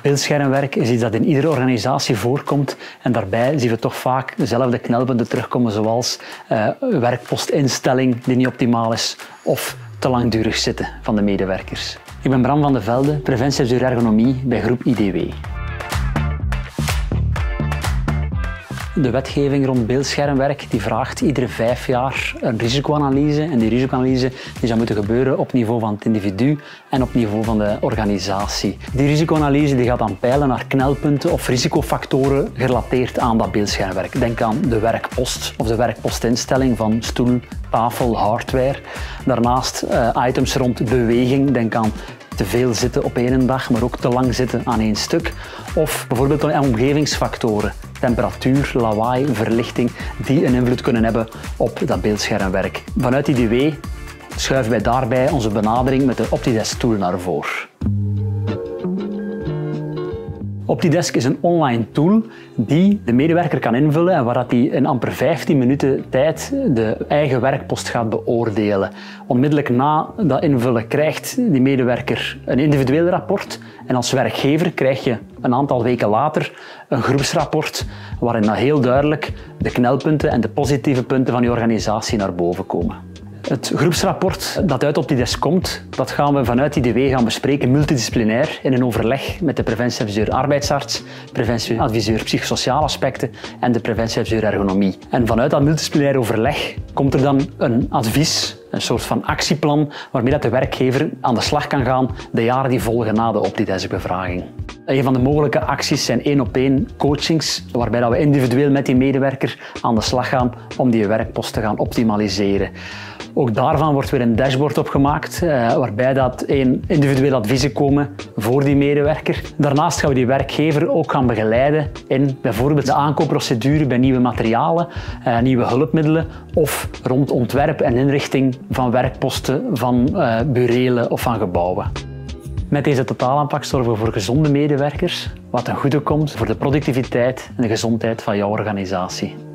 Beeldschermwerk is iets dat in iedere organisatie voorkomt en daarbij zien we toch vaak dezelfde knelpunten terugkomen zoals werkpostinstelling die niet optimaal is of te langdurig zitten van de medewerkers. Ik ben Bram van de Velde, preventieadviseur ergonomie bij groep IDW. De wetgeving rond beeldschermwerk die vraagt iedere 5 jaar een risicoanalyse. En die risicoanalyse die zou moeten gebeuren op niveau van het individu en op niveau van de organisatie. Die risicoanalyse die gaat dan peilen naar knelpunten of risicofactoren gerelateerd aan dat beeldschermwerk. Denk aan de werkpost of de werkpostinstelling van stoel, tafel, hardware. Daarnaast items rond beweging. Denk aan te veel zitten op één dag, maar ook te lang zitten aan één stuk. Of bijvoorbeeld omgevingsfactoren, temperatuur, lawaai, verlichting, die een invloed kunnen hebben op dat beeldschermwerk. Vanuit IDW schuiven wij daarbij onze benadering met de Optidesk-tool naar voren. Optidesk is een online tool die de medewerker kan invullen en waar hij in amper 15 minuten tijd de eigen werkpost gaat beoordelen. Onmiddellijk na dat invullen krijgt die medewerker een individueel rapport en als werkgever krijg je een aantal weken later een groepsrapport waarin dan heel duidelijk de knelpunten en de positieve punten van je organisatie naar boven komen. Het groepsrapport dat uit Optidesk komt, dat gaan we vanuit IDW gaan bespreken multidisciplinair in een overleg met de preventieadviseur arbeidsarts, preventieadviseur psychosociale aspecten en de preventieadviseur ergonomie. En vanuit dat multidisciplinair overleg komt er dan een advies, een soort van actieplan waarmee dat de werkgever aan de slag kan gaan de jaren die volgen na de Optidesk-bevraging. Een van de mogelijke acties zijn 1-op-1 coachings, waarbij dat we individueel met die medewerker aan de slag gaan om die werkpost te gaan optimaliseren. Ook daarvan wordt weer een dashboard opgemaakt, waarbij dat individuele adviezen komen voor die medewerker. Daarnaast gaan we die werkgever ook gaan begeleiden in bijvoorbeeld de aankoopprocedure bij nieuwe materialen, nieuwe hulpmiddelen of rond ontwerp en inrichting van werkposten, van burelen of van gebouwen. Met deze totaalaanpak zorgen we voor gezonde medewerkers, wat ten goede komt voor de productiviteit en de gezondheid van jouw organisatie.